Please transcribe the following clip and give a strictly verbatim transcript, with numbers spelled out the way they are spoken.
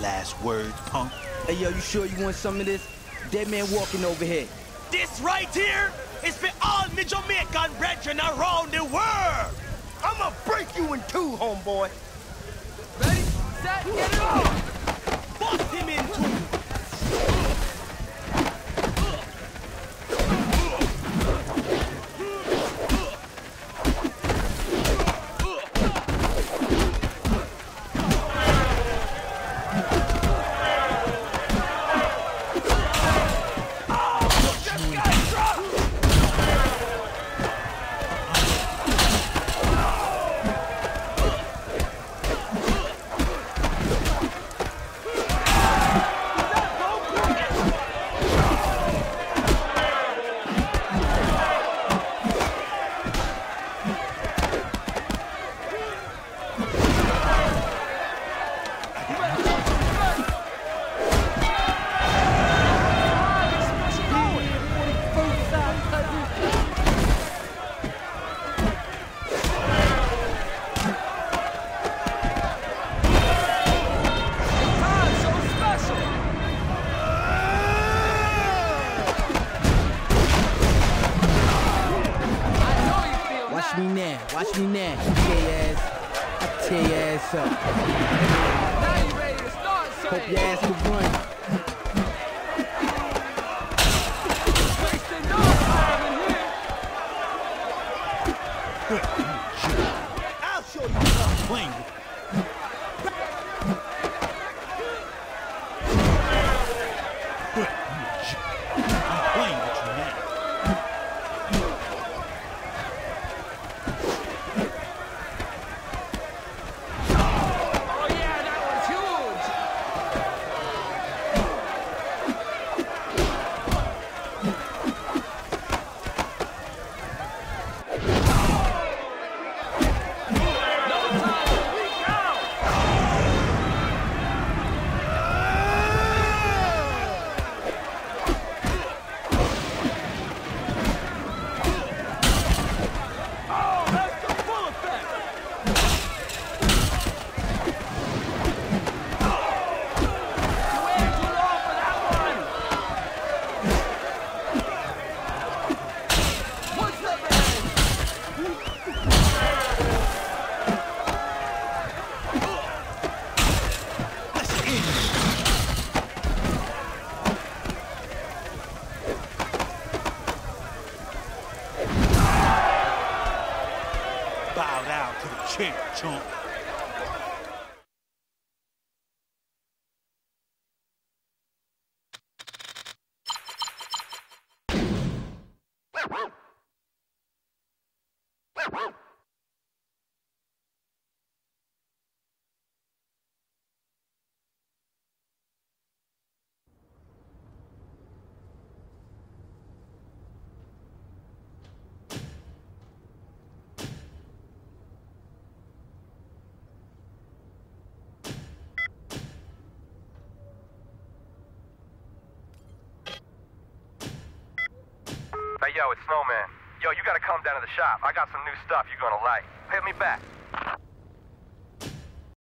last words, punk? Hey, yo, you sure you want some of this? Dead man walking over here. This right here is for all me Jamaican brethren around the world. I'ma break you in two, homeboy. Ready, set, get it on! Bust him in two. Watch me now, watch me now. You tear your ass, I tear your ass up. Now you ready to start, son? Hope your ass can run. Wasting no time in here. I'll show you how I'm playing with. I'm playing with you now. Oh yeah, that was huge. No time to freak out. Oh, that's the full effect. Way too long for that one. What's the man? Bow down to the champ, chump. Hey, yo, it's Snowman. Yo, you gotta come down to the shop. I got some new stuff you're gonna like. Hit me back.